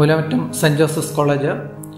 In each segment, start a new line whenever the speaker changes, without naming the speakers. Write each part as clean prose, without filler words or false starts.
Moolamattom saint Joseph's college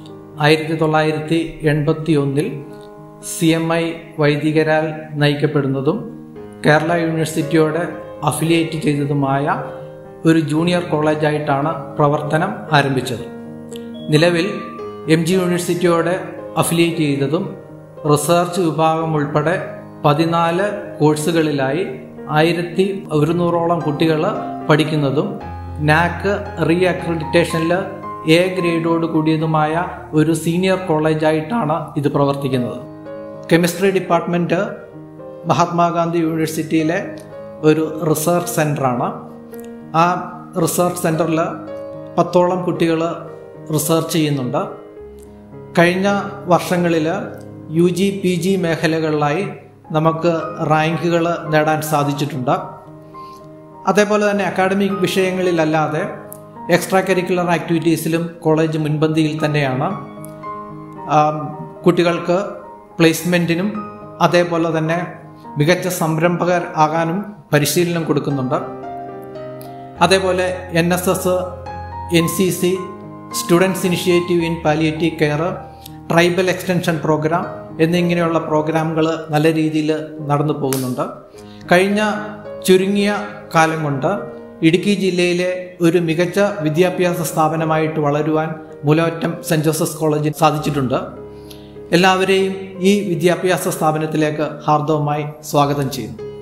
1981 CMI വൈദികരാൽ നയിക്കപ്പെടുന്നതും കേരള യൂണിവേഴ്സിറ്റിയോട് അഫിലിയേറ്റ് ചെയ്തതുമായ ഒരു ജൂനിയർ കോളേജായിട്ടാണ് പ്രവർത്തനം ആരംഭിച്ചത്. നിലവിൽ MG യൂണിവേഴ്സിറ്റിയോട് അഫിലിയേറ്റ് ചെയ്തതും റിസർച്ച് വിഭാഗം ഉൾപ്പെടെ 14 കോഴ്സുകളിലായി 1100ഓളം കുട്ടികൾ പഠിക്കുന്നതും NAC റീ അക്രഡിറ്റേഷനിൽ A ഗ്രേഡോട് കൂടിയതുമായ ഒരു സീനിയർ കോളേജായിട്ടാണ് ഇത് പ്രവർത്തിക്കുന്നത്. കെമിസ്ട്രി ഡിപ്പാർട്ട്മെൻറ്റ് മഹാത്മാഗാന്ധി യൂണിവേഴ്സിറ്റിയിലെ ഒരു റിസർച്ച് സെൻ്ററാണ്. ആ റിസർച്ച് സെൻ്ററിൽ 10ഓളം കുട്ടികൾ റിസർച്ച് ചെയ്യുന്നുണ്ട്. കഴിഞ്ഞ വർഷങ്ങളിൽ UG PG മേഖലകളിലായി നമുക്ക് റാങ്കുകൾ നേടാൻ സാധിച്ചിട്ടുണ്ട്. അതേപോലെ തന്നെ അക്കാഡമിക് വിഷയങ്ങളിലല്ലാതെ എക്സ്ട്രാ കരിക്കുലർ ആക്ടിവിറ്റീസിലും കോളേജ് മുൻപന്തിയിൽ തന്നെയാണ്. കുട്ടികൾക്ക് പ്ലേസ്മെൻറ്റിനും അതേപോലെ തന്നെ മികച്ച സംരംഭകർ ആകാനും പരിശീലനം കൊടുക്കുന്നുണ്ട്. അതേപോലെ NSS, NCC, students initiative in palliative care, tribal extension program എന്നിങ്ങനെയുള്ള പ്രോഗ്രാമുകൾ നല്ല രീതിയിൽ നടന്നു പോകുന്നുണ്ട്. കഴിഞ്ഞ ചുരുങ്ങിയ കാലം കൊണ്ട് ഇടുക്കി ജില്ലയിലെ ഒരു മികച്ച വിദ്യാഭ്യാസ സ്ഥാപനമായിട്ട് വളരുവാൻ മൂലമറ്റം സെൻറ് ജോസഫ്സ് കോളേജിൽ സാധിച്ചിട്ടുണ്ട്. എല്ലാവരെയും ഈ വിദ്യാഭ്യാസ സ്ഥാപനത്തിലേക്ക് ഹാർദവമായി സ്വാഗതം ചെയ്യുന്നു.